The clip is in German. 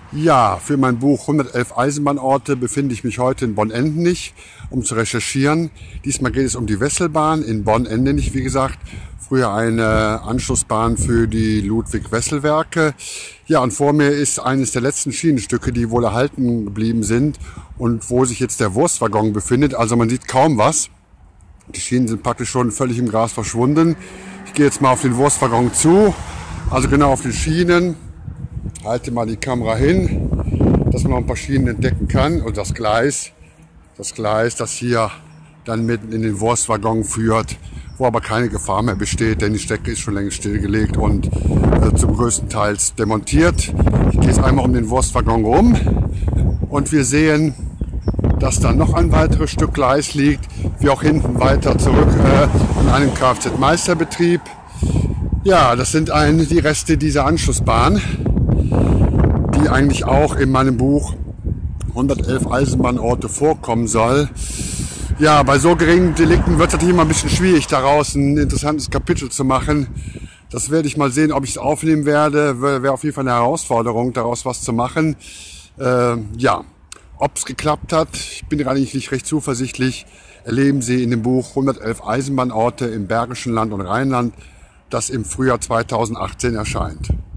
Ja, für mein Buch 111 Eisenbahnorte befinde ich mich heute in Bonn-Endenich, um zu recherchieren. Diesmal geht es um die Wesselbahn in Bonn-Endenich, wie gesagt. Früher eine Anschlussbahn für die Ludwig-Wessel-Werke. Ja, und vor mir ist eines der letzten Schienenstücke, die wohl erhalten geblieben sind und wo sich jetzt der Wurstwaggon befindet. Also man sieht kaum was. Die Schienen sind praktisch schon völlig im Gras verschwunden. Ich gehe jetzt mal auf den Wurstwaggon zu, also genau auf den Schienen. Halte mal die Kamera hin, dass man noch ein paar Schienen entdecken kann. Und das Gleis, das hier dann mitten in den Wurstwaggon führt, wo aber keine Gefahr mehr besteht, denn die Strecke ist schon längst stillgelegt und zum größten Teil demontiert. Ich gehe jetzt einmal um den Wurstwaggon rum und wir sehen, dass da noch ein weiteres Stück Gleis liegt, wie auch hinten weiter zurück in einem Kfz-Meisterbetrieb. Ja, das sind die Reste dieser Anschlussbahn, die eigentlich auch in meinem Buch 111 Eisenbahnorte vorkommen soll. Ja, bei so geringen Delikten wird es natürlich immer ein bisschen schwierig, daraus ein interessantes Kapitel zu machen. Das werde ich mal sehen, ob ich es aufnehmen werde. Wäre auf jeden Fall eine Herausforderung, daraus was zu machen. Ja, ob es geklappt hat, ich bin eigentlich nicht recht zuversichtlich. Erleben Sie in dem Buch 111 Eisenbahnorte im Bergischen Land und Rheinland, das im Frühjahr 2018 erscheint.